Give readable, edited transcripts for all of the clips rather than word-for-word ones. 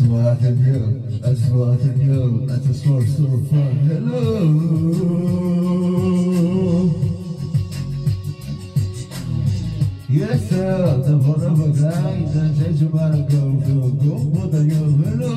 just wanted you, I just wanted you, I just want so fun. Hello. Yes, sir, the one of a guy that says you wanna go, but you hello.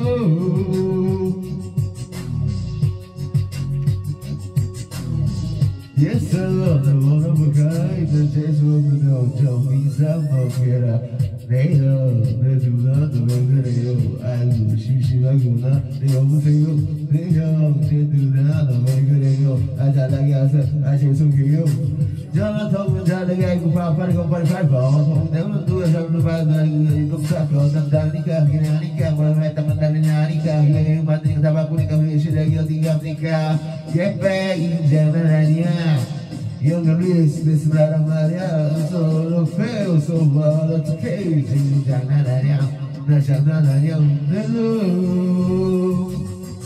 Yes, sir, the one of a guy that says you wanna go, tell me something, 내가 내 누나 너왜 그래요 아이고 심심하구나 내 여보세요 내 누나 너왜 그래요 아 잘나게 하세요 아 죄송해요 전화 통은 잘나게 아이고 빠빠리고 빠리빠리고 통내면 누가 잡는 바다 이거 사고 남다니까 그냥 하니까 뭘 했다면 달리냐니까 그래 만드니까 다 바꾸니까 왜 실력이 어디 갑니까 예빼 이제는 아니야 Younger this 나란 말이야 Solo fail so what 어떡해 지금 장난 아니야 나 장난 아니야 Hello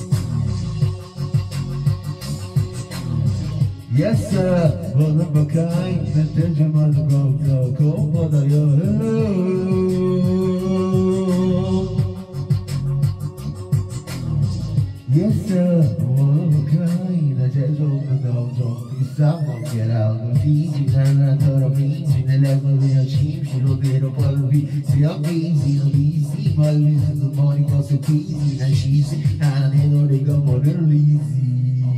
Yes sir one of a kind 내 던져만 두고 그것보다요 Hello Yes sir one of a kind 나 재수 없는 감정 Someone get out of the easy, and thought easy, the level of your cheap, she don't get up on the beat. See, I'm easy, my reason the morning was so easy, and she's and I know they got more than easy.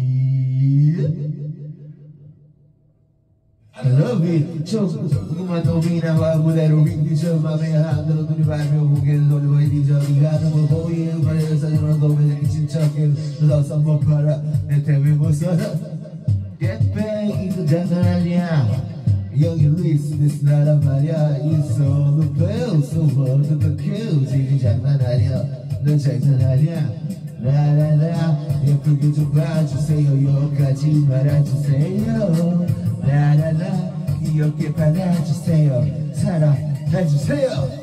I love it. So, come on, me now, I would have read this of my man, I don't know if I will get all the way these are the other boy, but there's another way that it's in chucking, without some more para, and tell me what's up. Get back into 장난 아니야 여기 리스트스 나란 말이야 It's all the bells so what are the kills 이게 장난 아니야 넌 장난 아니야 라라라 예쁘게 좀 봐주세요 여기까지 말아주세요 라라라 귀엽게 받아주세요 사랑해주세요